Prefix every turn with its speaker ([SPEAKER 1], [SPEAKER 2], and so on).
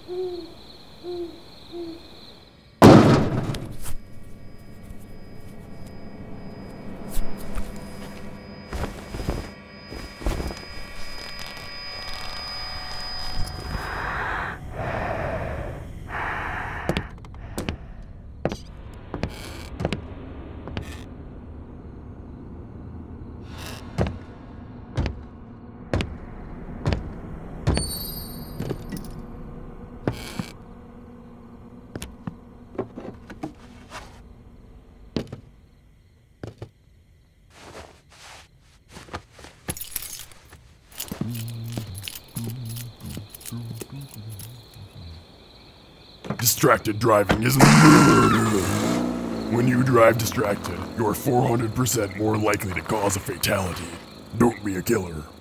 [SPEAKER 1] Distracted driving is murder. When you drive distracted, you're 400% more likely to cause a fatality. Don't be a killer.